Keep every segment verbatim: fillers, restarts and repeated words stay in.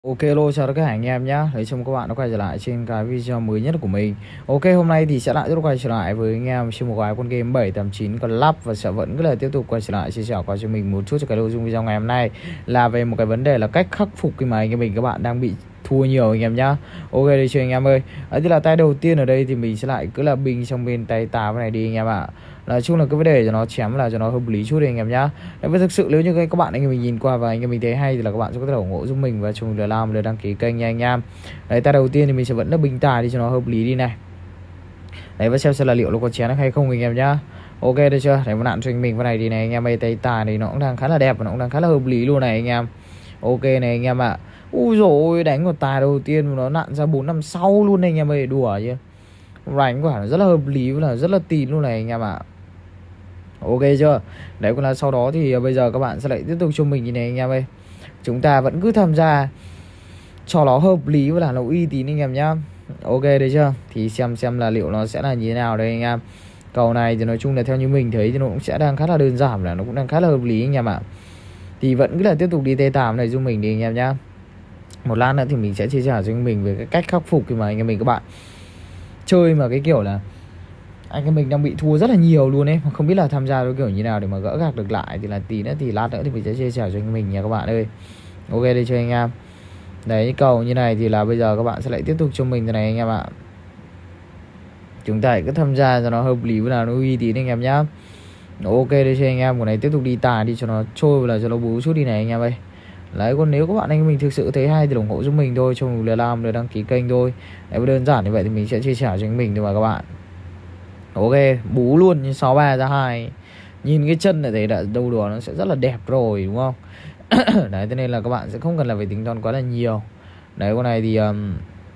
Ok, lô chào tất cả anh em nhé. Đấy, chào mừng các bạn đã quay trở lại trên cái video mới nhất của mình. Ok, hôm nay thì sẽ lại tiếp tục quay trở lại với anh em trên một cái con game bảy tám chín con lắp, và sẽ vẫn cứ là tiếp tục quay trở lại chia sẻ qua cho mình một chút cho cái nội dung video ngày hôm nay là về một cái vấn đề là cách khắc phục khi mà anh em mình các bạn đang bị thua nhiều anh em nhá. Ok đi chơi anh em ơi. Đấy, thì là tay đầu tiên ở đây thì mình sẽ lại cứ là binh trong bên tay tám này đi anh em ạ. Nói chung là cái vấn đề cho nó chém là cho nó hợp lý chút đi anh em nhá. Đấy, và thực sự nếu như các bạn anh em mình nhìn qua và anh em mình thấy hay thì là các bạn sẽ có thể ủng hộ giúp mình và chung là làm để đăng ký kênh nha anh em. Đấy, tay đầu tiên thì mình sẽ vẫn là bình tài đi cho nó hợp lý đi này. Đấy, và xem xem là liệu nó có chén được hay không anh em nhá. Ok được chưa? Đấy, một nạn cho anh mình cái này đi này anh em ơi, tay tài thì nó cũng đang khá là đẹp và nó cũng đang khá là hợp lý luôn này anh em. Ok này anh em ạ. À. Ui dồi, đánh một tài đầu tiên nó nặn ra bốn năm sau luôn này anh em ơi, đùa chứ. Đánh quả nó rất là hợp lý và là rất là tín luôn này anh em ạ. À. Ok chưa? Đấy, còn là sau đó thì bây giờ các bạn sẽ lại tiếp tục cho mình như này anh em ơi. Chúng ta vẫn cứ tham gia cho nó hợp lý và là nó uy tín anh em nhá. Ok đấy chưa? Thì xem xem là liệu nó sẽ là như thế nào đây anh em. Cầu này thì nói chung là theo như mình thấy thì nó cũng sẽ đang khá là đơn giản, là nó cũng đang khá là hợp lý anh em ạ. Thì vẫn cứ là tiếp tục đi T tám này giúp mình đi anh em nhá. Một lát nữa thì mình sẽ chia sẻ cho anh mình về cái cách khắc phục khi mà anh em mình các bạn chơi mà cái kiểu là anh em mình đang bị thua rất là nhiều luôn ấy, mà không biết là tham gia cái kiểu như nào để mà gỡ gạc được lại. Thì là tí nữa thì lát nữa thì mình sẽ chia sẻ cho anh mình nha các bạn ơi. Ok đi chơi anh em. Đấy, cầu như này thì là bây giờ các bạn sẽ lại tiếp tục cho mình thế này anh em ạ. Chúng ta cứ tham gia cho nó hợp lý và nó uy tín anh em nhá. Ok đi chơi anh em. Của này tiếp tục đi tài đi cho nó trôi và là cho nó bú chút đi này anh em ơi. Đấy, còn nếu các bạn anh mình thực sự thấy hay thì ủng hộ giúp mình thôi, cho mình làm để đăng ký kênh thôi. Đấy, đơn giản như vậy thì mình sẽ chia sẻ cho anh mình thôi mà các bạn. Ok, bú luôn như sáu ba ra hai. Nhìn cái chân này thấy đã đâu đó nó sẽ rất là đẹp rồi đúng không? Đấy, thế nên là các bạn sẽ không cần là phải tính toán quá là nhiều. Đấy, con này thì um...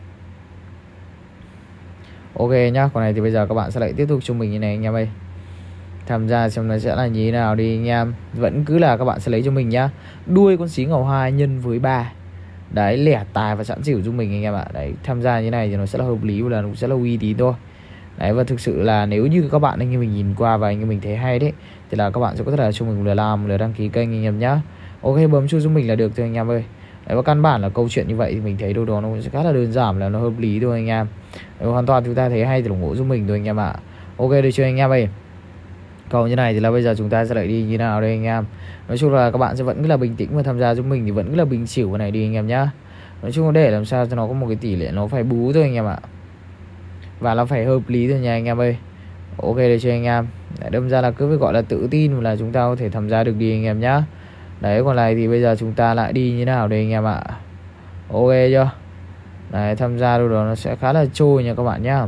ok nhá, con này thì bây giờ các bạn sẽ lại tiếp tục cho mình như này anh em ơi. Tham gia xem nó sẽ là như thế nào đi anh em. Vẫn cứ là các bạn sẽ lấy cho mình nhá. Đuôi con xí ngầu hai nhân với ba. Đấy, lẻ tài và sẵn xỉu giúp mình anh em ạ. Đấy, tham gia như này thì nó sẽ là hợp lý và là nó sẽ là uy tín thôi. Đấy, và thực sự là nếu như các bạn anh em mình nhìn qua và anh em mình thấy hay đấy thì là các bạn sẽ có thể là cho mình một lời làm, lời đăng ký kênh anh em nhá. Ok, bấm chuông giúp mình là được thôi anh em ơi. Đấy, và căn bản là câu chuyện như vậy thì mình thấy đâu đó nó sẽ khá là đơn giản, là nó hợp lý thôi anh em. Đấy, hoàn toàn chúng ta thấy hay thì ủng hộ giúp mình thôi anh em ạ. Ok được chưa anh em ơi. Cầu như này thì là bây giờ chúng ta sẽ lại đi như nào đây anh em. Nói chung là các bạn sẽ vẫn cứ là bình tĩnh và tham gia giúp mình thì vẫn cứ là bình xỉu cái này đi anh em nhá. Nói chung là để làm sao cho nó có một cái tỷ lệ nó phải bú thôi anh em ạ. Và nó phải hợp lý thôi nha anh em ơi. Ok để cho anh em. Đấy, đâm ra là cứ phải gọi là tự tin là chúng ta có thể tham gia được đi anh em nhá. Đấy, còn này thì bây giờ chúng ta lại đi như nào đây anh em ạ. Ok chưa? Đấy, tham gia đâu đó nó sẽ khá là trôi nha các bạn nhá.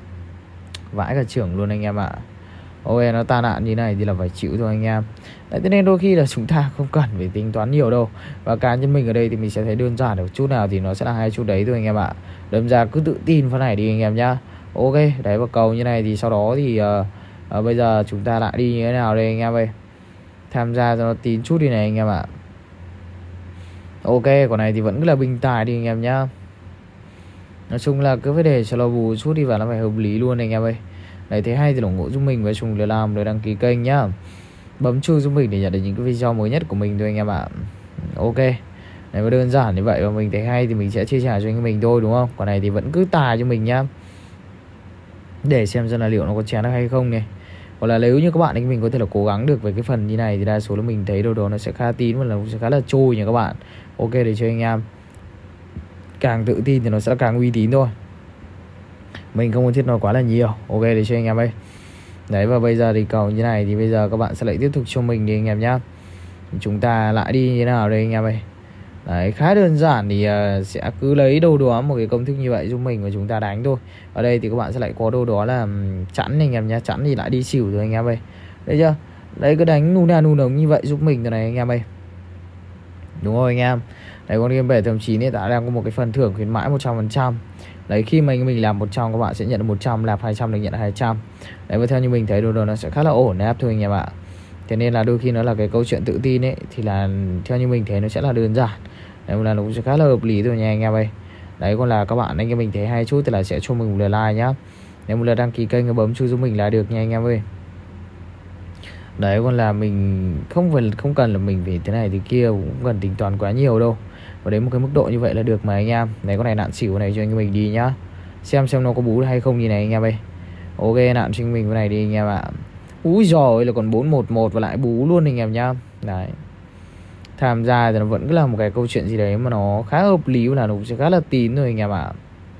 Vãi cả trưởng luôn anh em ạ. Ok, nó tai nạn như này thì là phải chịu thôi anh em. Đấy, thế nên đôi khi là chúng ta không cần phải tính toán nhiều đâu. Và cá nhân mình ở đây thì mình sẽ thấy đơn giản được chút nào thì nó sẽ là hai chút đấy thôi anh em ạ. Đâm ra cứ tự tin phần này đi anh em nhá. Ok, đấy, vào cầu như này thì sau đó thì uh, uh, bây giờ chúng ta lại đi như thế nào đây anh em ơi. Tham gia cho nó tín chút đi này anh em ạ. Ok, còn này thì vẫn cứ là bình tài đi anh em nhá. Nói chung là cứ phải để cho nó bù chút đi và nó phải hợp lý luôn anh em ơi. Đấy, thấy hay thì ủng hộ giúp mình và chung để làm để đăng ký kênh nhá. Bấm chuông giúp mình để nhận được những cái video mới nhất của mình thôi anh em ạ. Ok. Này, và đơn giản như vậy và mình thấy hay thì mình sẽ chia sẻ cho anh mình thôi đúng không? Còn này thì vẫn cứ tài cho mình nhá. Để xem xem là liệu nó có chén được hay không này. Hoặc là nếu như các bạn anh mình có thể là cố gắng được với cái phần như này thì đa số là mình thấy đâu đó nó sẽ khá tín và là sẽ khá là trôi nha các bạn. Ok để cho anh em. Càng tự tin thì nó sẽ càng uy tín thôi. Mình không muốn thiết nói quá là nhiều. Ok để cho anh em ơi. Đấy, và bây giờ thì cầu như này thì bây giờ các bạn sẽ lại tiếp tục cho mình đi anh em nhá. Chúng ta lại đi như thế nào đây anh em ơi. Đấy, khá đơn giản thì uh, sẽ cứ lấy đâu đó một cái công thức như vậy giúp mình và chúng ta đánh thôi. Ở đây thì các bạn sẽ lại có đâu đó là chẵn anh em nhá. Chẵn thì lại đi xỉu rồi anh em ơi. Đấy chưa? Đấy, cứ đánh nu na nu nồng như vậy giúp mình từ này anh em ơi. Đúng rồi anh em. Đấy, con game bảy tám chín hiện tại đang có một cái phần thưởng khuyến mãi một trăm phần trăm. Đấy, khi mà mình làm một trăm các bạn sẽ nhận được một trăm, làm hai trăm được nhận hai trăm. Đấy, và theo như mình thấy đồ đồ nó sẽ khá là ổn áp thôi anh em ạ. Thế nên là đôi khi nó là cái câu chuyện tự tin ấy thì là theo như mình thấy nó sẽ là đơn giản. Đấy, là nó cũng sẽ khá là hợp lý thôi nha anh em ơi. Đấy, còn là các bạn anh em mình thấy hay chút thì là sẽ cho mình một lượt like nhá. Nếu một lượt đăng ký kênh bấm chuông giúp mình là được nha anh em ơi. Đấy, còn là mình không phải không cần là mình phải thế này thì kia, cũng cần tính toán quá nhiều đâu. Và đến một cái mức độ như vậy là được mà anh em. Đấy, con này nạn xỉu này cho anh mình đi nhá. Xem xem nó có bú hay không như này anh em ơi. Ok, nạn cho anh mình cái này đi anh em ạ. Úi giời, là còn bốn một một và lại bú luôn anh em nhá. Đấy, tham gia thì nó vẫn cứ là một cái câu chuyện gì đấy mà nó khá hợp lý và là nó sẽ khá là tín rồi anh em ạ.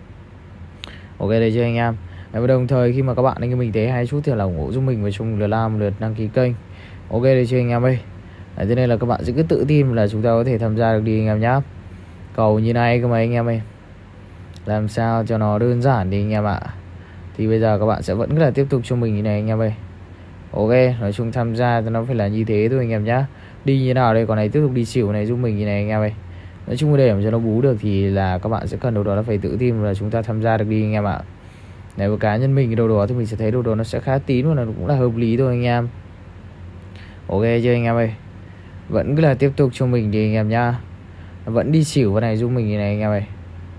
Ok đây chưa anh em. Và đồng thời khi mà các bạn anh em mình thấy hay chút thì là ủng hộ giúp mình và chung lượt like, lượt đăng ký kênh. Ok đây chưa anh em ơi. Đấy, thế nên là các bạn sẽ cứ tự tin là chúng ta có thể tham gia được đi anh em nhá. Cầu như này cơ mà anh em ơi, làm sao cho nó đơn giản đi anh em ạ. Thì bây giờ các bạn sẽ vẫn cứ là tiếp tục cho mình như này anh em ơi. Ok, nói chung tham gia thì nó phải là như thế thôi anh em nhá. Đi như nào đây, còn này tiếp tục đi xỉu này giúp mình như này anh em ơi. Nói chung để mà cho nó bú được thì là các bạn sẽ cần đâu đó là phải tự tin là chúng ta tham gia được đi anh em ạ. Này, với cá nhân mình đâu đó thì mình sẽ thấy đâu đó nó sẽ khá tín và là cũng là hợp lý thôi anh em. Ok chưa anh em ơi. Vẫn cứ là tiếp tục cho mình đi anh em nhá. Vẫn đi xỉu vào này giúp mình như này anh em ơi.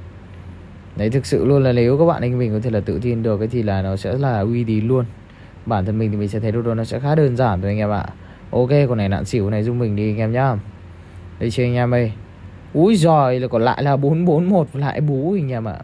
Đấy, thực sự luôn là nếu các bạn anh mình có thể là tự tin được cái thì là nó sẽ là uy tín luôn. Bản thân mình thì mình sẽ thấy đâu đó nó sẽ khá đơn giản thôi anh em ạ. Ok, con này nạn xỉu này giúp mình đi anh em nhá. Đây chưa anh em ơi. Úi giời, là còn lại là bốn bốn một lại bú anh em ạ.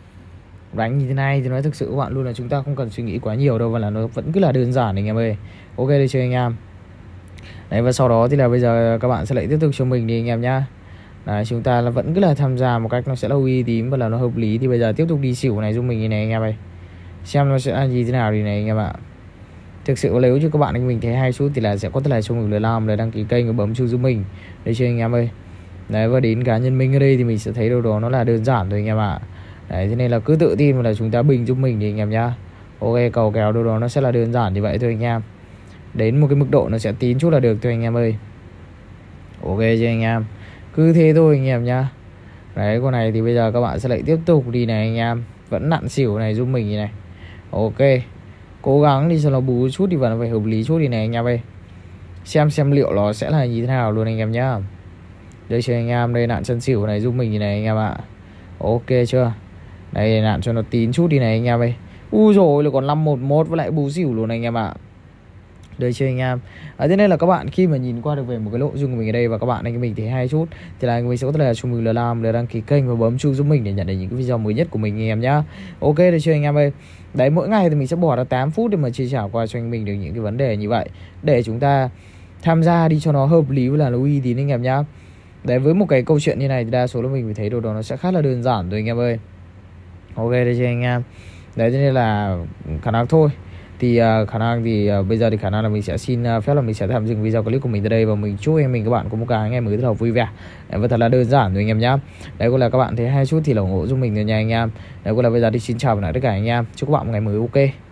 Đánh như thế này thì nói thực sự các bạn luôn là chúng ta không cần suy nghĩ quá nhiều đâu, và là nó vẫn cứ là đơn giản anh em ơi. Ok đây chưa anh em. Đấy, và sau đó thì là bây giờ các bạn sẽ lại tiếp tục cho mình đi anh em nhá. Đấy, chúng ta là vẫn cứ là tham gia một cách nó sẽ là uy tín và là nó hợp lý. Thì bây giờ tiếp tục đi xỉu này giúp mình như này anh em ơi. Xem nó sẽ là như thế nào đi này anh em ạ. Thực sự nếu như các bạn anh mình thấy hay chút thì là sẽ có thể là cho mình lời làm, lời đăng ký kênh và bấm chuông giúp mình. Đây chưa anh em ơi. Đấy, và đến cá nhân mình ở đây thì mình sẽ thấy đâu đó nó là đơn giản thôi anh em ạ. Đấy, thế nên là cứ tự tin là chúng ta bình giúp mình đi anh em nhá. Ok, cầu kéo đâu đó nó sẽ là đơn giản như vậy thôi anh em. Đến một cái mức độ nó sẽ tín chút là được thôi anh em ơi. Ok chưa anh em. Cứ thế thôi anh em nhá. Đấy, con này thì bây giờ các bạn sẽ lại tiếp tục đi này anh em. Vẫn nặn xỉu này giúp mình như này. Ok, cố gắng đi cho nó bú chút thì vẫn phải hợp lý chút đi này anh em ơi. Xem xem liệu nó sẽ là như thế nào luôn anh em nhá. Đây cho anh em, đây nạn chân xỉu này giúp mình như này anh em ạ. Ok chưa. Đây, nạn cho nó tín chút đi này anh em ơi. Ui rồi, là còn năm một một với lại bú xỉu luôn anh em ạ. Đây cho anh em. À, thế nên là các bạn khi mà nhìn qua được về một cái nội dung của mình ở đây và các bạn anh mình thấy hay chút thì là mình sẽ có thể là cho mình là làm là đăng ký kênh và bấm chuông giúp mình để nhận được những cái video mới nhất của mình anh em nhá. Ok đây cho anh em ơi. Đấy, mỗi ngày thì mình sẽ bỏ ra tám phút để mà chia sẻ qua cho anh mình được những cái vấn đề như vậy để chúng ta tham gia đi cho nó hợp lý và là nó uy tín anh em nhá. Đấy, với một cái câu chuyện như này thì đa số là mình phải thấy đâu đó nó sẽ khá là đơn giản rồi anh em ơi. Ok đây cho anh em. Đấy, thế nên là khả năng thôi thì uh, khả năng thì uh, bây giờ thì khả năng là mình sẽ xin uh, phép là mình sẽ tạm dừng video clip của mình tới đây và mình chúc em mình các bạn có một cái ngày mới rất là vui vẻ. Đấy, và thật là đơn giản rồi anh em nhá. Đấy, có là các bạn thấy hay chút thì là ủng hộ giúp mình rồi nha anh em. Đấy, có là bây giờ thì xin chào và lại tất cả anh em, chúc các bạn một ngày mới ok.